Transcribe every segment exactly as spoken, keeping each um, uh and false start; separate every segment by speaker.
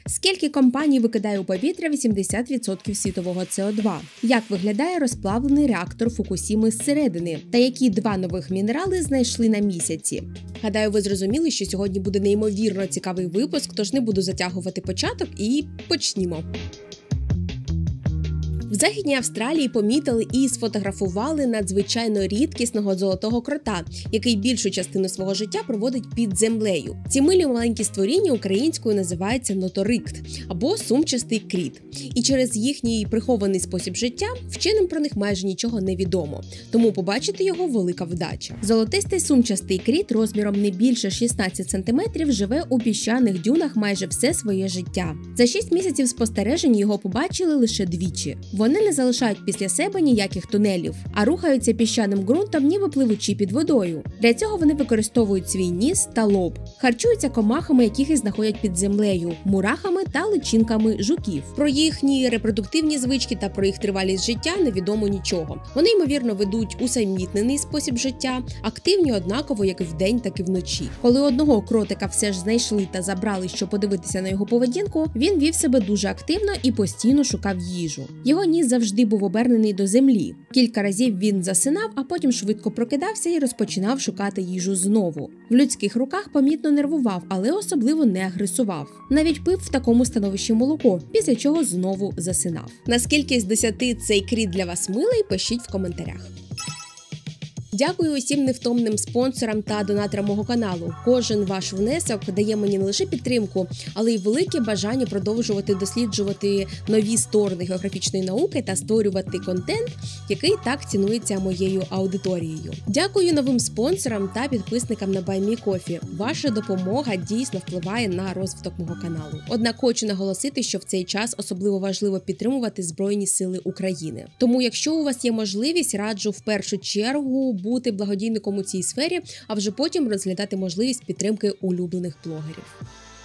Speaker 1: Скільки компаній викидає у повітря вісімдесят відсотків світового С О два? Як виглядає розплавлений реактор Фукусіми зсередини? Та які два нових мінерали знайшли на місяці? Гадаю, ви зрозуміли, що сьогодні буде неймовірно цікавий випуск, тож не буду затягувати початок і почнімо. В Західній Австралії помітили і сфотографували надзвичайно рідкісного золотого крота, який більшу частину свого життя проводить під землею. Ці милі маленькі створіння українською називаються ноторикт або сумчастий кріт. І через їхній прихований спосіб життя вченим про них майже нічого не відомо, тому побачити його велика вдача. Золотистий сумчастий кріт розміром не більше шістнадцять сантиметрів живе у піщаних дюнах майже все своє життя. За шість місяців спостережень його побачили лише двічі. Вони не залишають після себе ніяких тунелів, а рухаються піщаним ґрунтом, ніби пливучи під водою. Для цього вони використовують свій ніс та лоб. Харчуються комахами, яких і знаходять під землею, мурахами та личинками жуків. Про їхні репродуктивні звички та про їх тривалість життя невідомо нічого. Вони, ймовірно, ведуть усамітнений спосіб життя, активні однаково як і вдень, так і вночі. Коли одного кротика все ж знайшли та забрали, щоб подивитися на його поведінку, він вів себе дуже активно і постійно шукав їжу. Його ніс завжди був обернений до землі. Кілька разів він засинав, а потім швидко прокидався і розпочинав шукати їжу знову. В людських руках помітно нервував, але особливо не агресував. Навіть пив в такому становищі молоко, після чого знову засинав. Наскільки з десяти цей кріт для вас милий, пишіть в коментарях. Дякую усім невтомним спонсорам та донаторам мого каналу. Кожен ваш внесок дає мені не лише підтримку, але й велике бажання продовжувати досліджувати нові сторони географічної науки та створювати контент, який так цінується моєю аудиторією. Дякую новим спонсорам та підписникам на BuyMeCoffee. Ваша допомога дійсно впливає на розвиток мого каналу. Однак хочу наголосити, що в цей час особливо важливо підтримувати Збройні Сили України. Тому, якщо у вас є можливість, раджу в першу чергу бути благодійником у цій сфері, а вже потім розглядати можливість підтримки улюблених блогерів.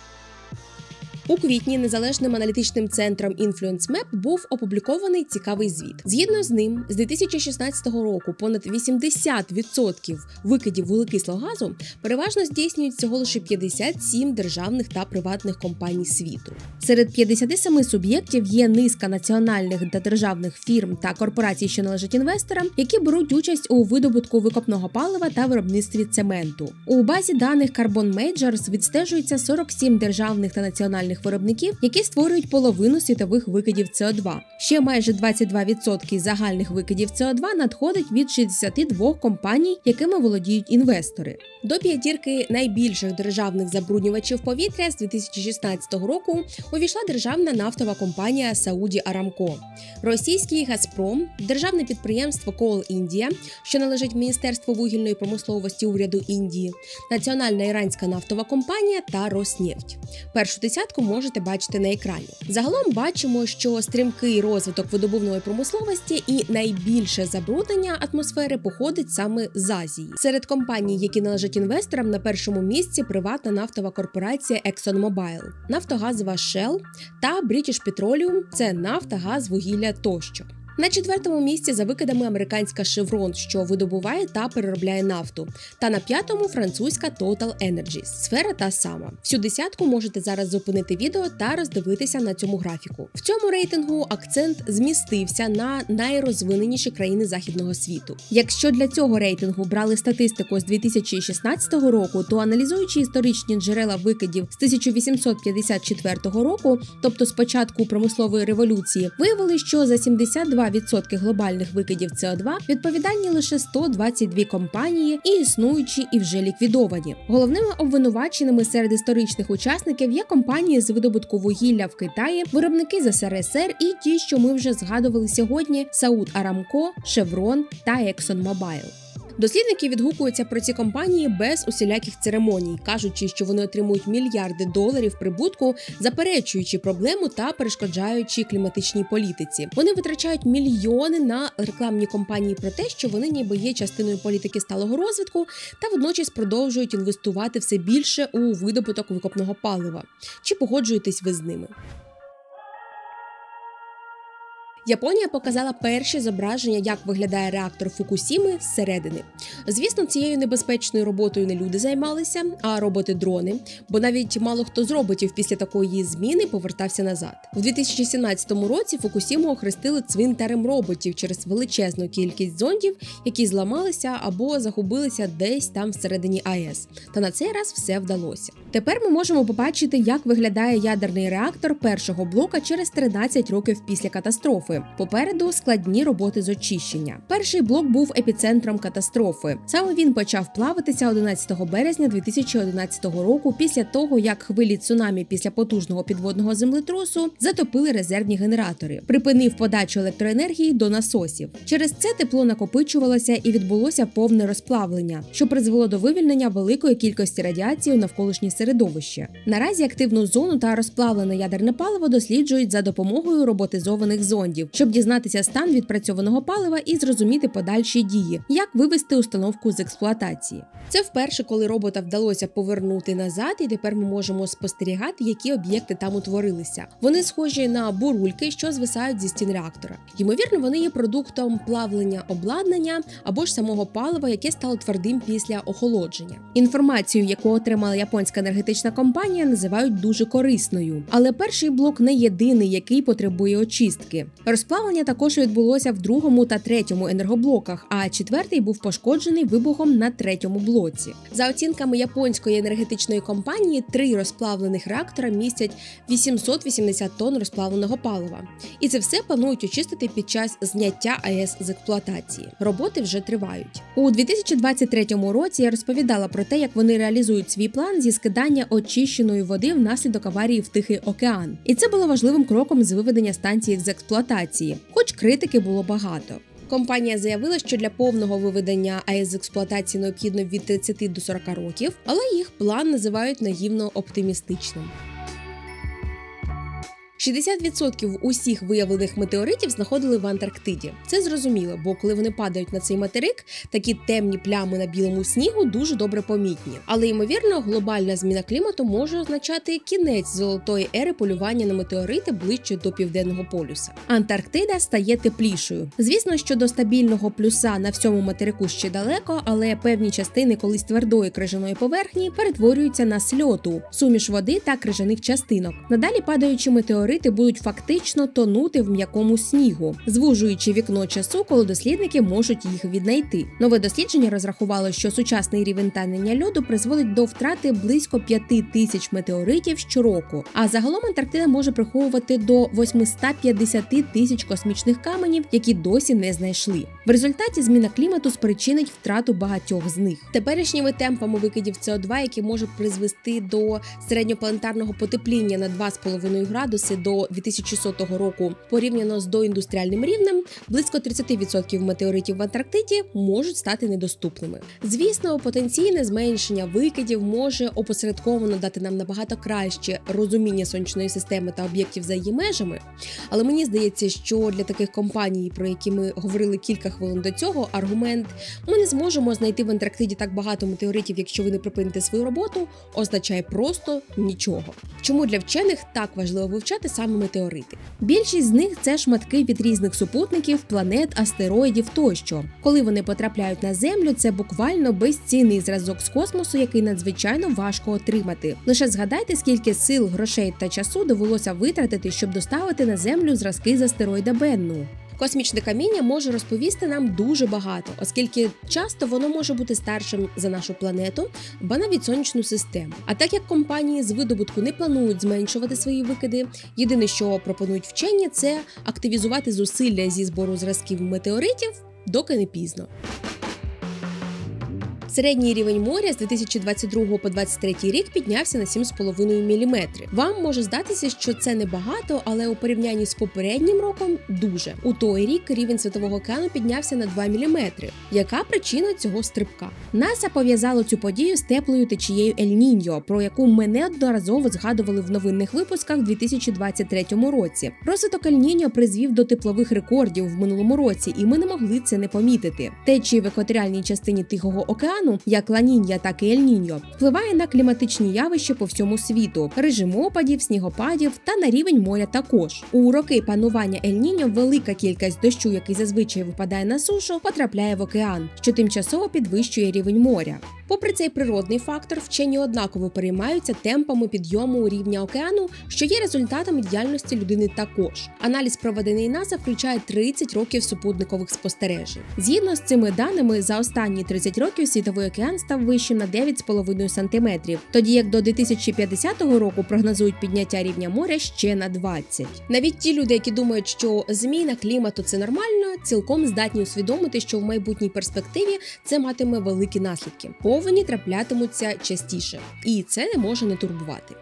Speaker 1: У квітні незалежним аналітичним центром InfluenceMap був опублікований цікавий звіт. Згідно з ним, з дві тисячі шістнадцятого року понад вісімдесят відсотків викидів вуглекислого газу переважно здійснюють всього лише п'ятдесят сім державних та приватних компаній світу. Серед п'ятдесят сім суб'єктів є низка національних та державних фірм та корпорацій, що належать інвесторам, які беруть участь у видобутку викопного палива та виробництві цементу. У базі даних Carbon Majors відстежується сорок сім державних та національних виробників, які створюють половину світових викидів С О два. Ще майже двадцять два відсотки загальних викидів С О два надходить від шістдесят два компаній, якими володіють інвестори. До п'ятірки найбільших державних забруднювачів повітря з дві тисячі шістнадцятого року увійшла державна нафтова компанія Saudi Aramco, російський Газпром, державне підприємство Coal India, що належить Міністерству вугільної промисловості уряду Індії, національна іранська нафтова компанія та Роснефть. Першу десятку можете бачити на екрані. Загалом бачимо, що стрімкий розвиток видобувної промисловості і найбільше забруднення атмосфери походить саме з Азії. Серед компаній, які належать інвесторам, на першому місці приватна нафтова корпорація ExxonMobil, нафтогазова Shell та British Petroleum – це нафта, газ, вугілля тощо. На четвертому місці за викидами американська Chevron, що видобуває та переробляє нафту. Та на п'ятому французька Total Energies. Сфера та сама. Всю десятку можете зараз зупинити відео та роздивитися на цьому графіку. В цьому рейтингу акцент змістився на найрозвиненіші країни західного світу. Якщо для цього рейтингу брали статистику з дві тисячі шістнадцятого року, то аналізуючи історичні джерела викидів з тисяча вісімсот п'ятдесят четвертого року, тобто з початку промислової революції, виявили, що за сімдесят два відсотки глобальних викидів С О два відповідальні лише сто двадцять дві компанії і існуючі, і вже ліквідовані. Головними обвинуваченими серед історичних учасників є компанії з видобутку вугілля в Китаї, виробники з С Р С Р і ті, що ми вже згадували сьогодні – Saudi Aramco, Chevron та ExxonMobil. Дослідники відгукуються про ці компанії без усіляких церемоній, кажучи, що вони отримують мільярди доларів прибутку, заперечуючи проблему та перешкоджаючи кліматичній політиці. Вони витрачають мільйони на рекламні кампанії про те, що вони ніби є частиною політики сталого розвитку, та водночас продовжують інвестувати все більше у видобуток викопного палива. Чи погоджуєтесь ви з ними? Японія показала перші зображення, як виглядає реактор Фукусіми зсередини. Звісно, цією небезпечною роботою не люди займалися, а роботи-дрони, бо навіть мало хто з роботів після такої зміни повертався назад. У дві тисячі сімнадцятому році Фукусіму охрестили цвинтарем роботів через величезну кількість зондів, які зламалися або загубилися десь там всередині АЕС. Та на цей раз все вдалося. Тепер ми можемо побачити, як виглядає ядерний реактор першого блока через тринадцять років після катастрофи. Попереду складні роботи з очищення. Перший блок був епіцентром катастрофи. Саме він почав плавитися одинадцятого березня дві тисячі одинадцятого року після того, як хвилі цунамі після потужного підводного землетрусу затопили резервні генератори, припинив подачу електроенергії до насосів. Через це тепло накопичувалося і відбулося повне розплавлення, що призвело до вивільнення великої кількості радіації у навколишнє середовище. Наразі активну зону та розплавлене ядерне паливо досліджують за допомогою роботизованих зондів, щоб дізнатися стан відпрацьованого палива і зрозуміти подальші дії, як вивести установку з експлуатації. Це вперше, коли робота вдалося повернути назад, і тепер ми можемо спостерігати, які об'єкти там утворилися. Вони схожі на бурульки, що звисають зі стін реактора. Ймовірно, вони є продуктом плавлення обладнання або ж самого палива, яке стало твердим після охолодження. Інформацію, яку отримала японська енергетична компанія, називають дуже корисною. Але перший блок не єдиний, який потребує очистки. Розплавлення також відбулося в другому та третьому енергоблоках, а четвертий був пошкоджений вибухом на третьому блоці. За оцінками японської енергетичної компанії, три розплавлених реактора містять вісімсот вісімдесят тонн розплавленого палива. І це все планують очистити під час зняття АЕС з експлуатації. Роботи вже тривають. У дві тисячі двадцять третьому році я розповідала про те, як вони реалізують свій план зі скидання очищеної води внаслідок аварії в Тихий океан. І це було важливим кроком з виведення станції з експлуатації, хоч критики було багато. Компанія заявила, що для повного виведення АЕС з експлуатації необхідно від тридцяти до сорока років, але їх план називають наївно оптимістичним. шістдесят відсотків усіх виявлених метеоритів знаходили в Антарктиді. Це зрозуміло, бо коли вони падають на цей материк, такі темні плями на білому снігу дуже добре помітні. Але, ймовірно, глобальна зміна клімату може означати кінець золотої ери полювання на метеорити ближче до Південного полюса. Антарктида стає теплішою. Звісно, що до стабільного плюса на всьому материку ще далеко, але певні частини колись твердої крижаної поверхні перетворюються на сльоту, суміш води та крижаних частинок. Надалі падаючі метеорити будуть фактично тонути в м'якому снігу, звужуючи вікно часу, коли дослідники можуть їх віднайти. Нове дослідження розрахувало, що сучасний рівень танення льоду призводить до втрати близько п'яти тисяч метеоритів щороку, а загалом Антарктида може приховувати до восьмисот п'ятдесят тисяч космічних каменів, які досі не знайшли. В результаті зміна клімату спричинить втрату багатьох з них. Теперішніми темпами викидів С О два, які можуть призвести до середньопланетарного потепління на два з половиною градуси до дві тисячі сотого року, порівняно з доіндустріальним рівнем, близько тридцять відсотків метеоритів в Антарктиді можуть стати недоступними. Звісно, потенційне зменшення викидів може опосередковано дати нам набагато краще розуміння сонячної системи та об'єктів за її межами, але мені здається, що для таких компаній, про які ми говорили кілька хвилин до цього, аргумент «ми не зможемо знайти в Антарктиді так багато метеоритів, якщо ви не припините свою роботу» означає просто нічого. Чому для вчених так важливо вивчати саме метеорити? Більшість з них – це шматки від різних супутників, планет, астероїдів тощо. Коли вони потрапляють на Землю, це буквально безцінний зразок з космосу, який надзвичайно важко отримати. Лише згадайте, скільки сил, грошей та часу довелося витратити, щоб доставити на Землю зразки з астероїда Бенну. Космічне каміння може розповісти нам дуже багато, оскільки часто воно може бути старшим за нашу планету, ба навіть сонячну систему. А так як компанії з видобутку не планують зменшувати свої викиди, єдине, що пропонують вчені, це активізувати зусилля зі збору зразків метеоритів, доки не пізно. Середній рівень моря з дві тисячі двадцять другого по двадцять третій рік піднявся на сім з половиною міліметрів. Вам може здатися, що це небагато, але у порівнянні з попереднім роком – дуже. У той рік рівень Світового океану піднявся на два міліметри. Яка причина цього стрибка? НАСА пов'язало цю подію з теплою течією Ель-Ніньо, про яку ми неодноразово згадували в новинних випусках у дві тисячі двадцять третьому році. Розвиток Ель-Ніньо призвів до теплових рекордів в минулому році, і ми не могли це не помітити. Течії в екваторіальній частині Тихого океану океану, як Ла-Нінья, так і Ель-Ніньо, впливає на кліматичні явища по всьому світу, режим опадів, снігопадів та на рівень моря також. У роки панування Ель-Ніньо велика кількість дощу, який зазвичай випадає на сушу, потрапляє в океан, що тимчасово підвищує рівень моря. Попри цей природний фактор, вчені однаково переймаються темпами підйому рівня океану, що є результатом діяльності людини також. Аналіз, проведений НАСА, включає тридцять років супутникових спостережень. Згідно з цими даними, за останні тридцять років світовий океан став вищим на дев'ять з половиною сантиметрів, тоді як до дві тисячі п'ятдесятого року прогнозують підняття рівня моря ще на двадцять. Навіть ті люди, які думають, що зміна клімату – це нормально, цілком здатні усвідомити, що в майбутній перспективі це матиме великі наслідки. Повені траплятимуться частіше, і це не може не турбувати.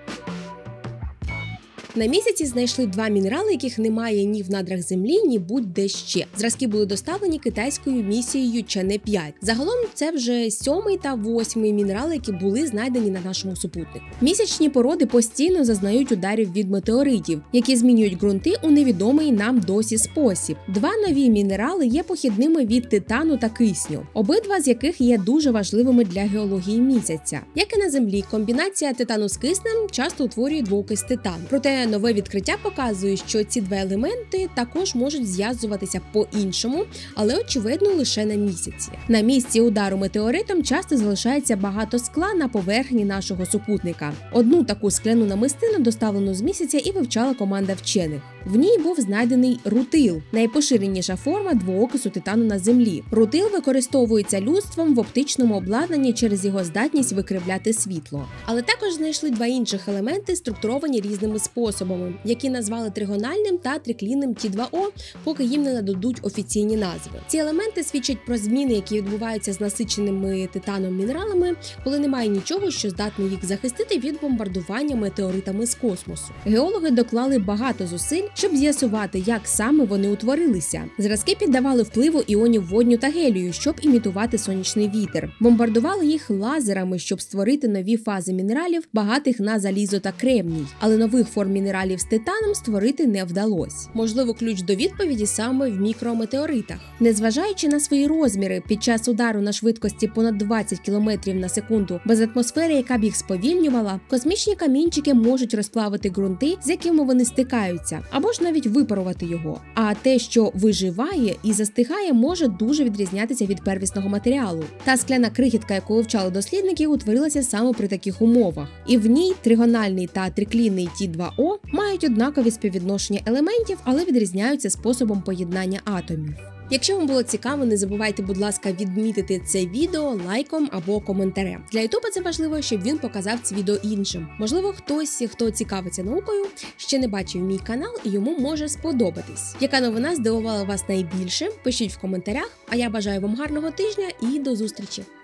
Speaker 1: На місяці знайшли два мінерали, яких немає ні в надрах землі, ні будь-де ще. Зразки були доставлені китайською місією Чане п'ять. Загалом це вже сьомий та восьмий мінерали, які були знайдені на нашому супутнику. Місячні породи постійно зазнають ударів від метеоритів, які змінюють ґрунти у невідомий нам досі спосіб. Два нові мінерали є похідними від титану та кисню, обидва з яких є дуже важливими для геології місяця. Як і на землі, комбінація титану з киснем часто утворює двоокис титану. Проте нове відкриття показує, що ці два елементи також можуть зв'язуватися по-іншому, але очевидно лише на місяці. На місці удару метеоритом часто залишається багато скла на поверхні нашого супутника. Одну таку скляну намистину доставлену з місяця і вивчала команда вчених. В ній був знайдений рутил – найпоширеніша форма двоокису титану на Землі. Рутил використовується людством в оптичному обладнанні через його здатність викривляти світло. Але також знайшли два інших елементи, структуровані різними способами, які назвали тригональним та триклінним Ті два О, поки їм не нададуть офіційні назви. Ці елементи свідчать про зміни, які відбуваються з насиченими титаном мінералами, коли немає нічого, що здатне їх захистити від бомбардування метеоритами з космосу. Геологи доклали багато зусиль, щоб з'ясувати, як саме вони утворилися. Зразки піддавали впливу іонів водню та гелію, щоб імітувати сонячний вітер. Бомбардували їх лазерами, щоб створити нові фази мінералів, багатих на залізо та кремній. Але нових форм мінералів з титаном створити не вдалося. Можливо, ключ до відповіді саме в мікрометеоритах. Незважаючи на свої розміри, під час удару на швидкості понад двадцять кілометрів на секунду без атмосфери, яка б їх сповільнювала, космічні камінчики можуть розплавити ґрунти, з якими вони стикаються, або ж навіть випарувати його. А те, що виживає і застигає, може дуже відрізнятися від первісного матеріалу. Та скляна крихітка, яку вивчали дослідники, утворилася саме при таких умовах. І в ній тригональний та триклінний Ті два О мають однакові співвідношення елементів, але відрізняються способом поєднання атомів. Якщо вам було цікаво, не забувайте, будь ласка, відмітити це відео лайком або коментарем. Для Ютуба це важливо, щоб він показав це відео іншим. Можливо, хтось, хто цікавиться наукою, ще не бачив мій канал і йому може сподобатись. Яка новина здивувала вас найбільше? Пишіть в коментарях, а я бажаю вам гарного тижня і до зустрічі!